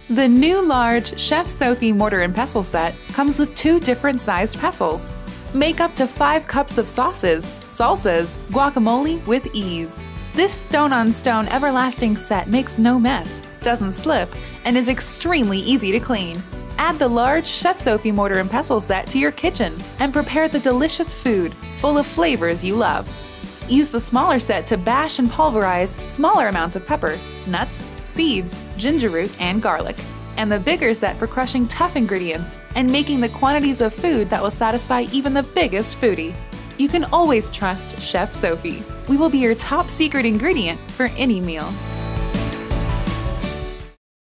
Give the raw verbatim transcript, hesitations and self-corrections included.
The new large Chef Sophie mortar and pestle set comes with two different sized pestles. Make up to five cups of sauces, salsas, guacamole with ease. This stone-on-stone everlasting set makes no mess, doesn't slip, and is extremely easy to clean. Add the large Chef Sophie mortar and pestle set to your kitchen and prepare the delicious food full of flavors you love. Use the smaller set to bash and pulverize smaller amounts of pepper, nuts, seeds, ginger root, and garlic, and the bigger set for crushing tough ingredients and making the quantities of food that will satisfy even the biggest foodie. You can always trust Chef Sophie. We will be your top secret ingredient for any meal.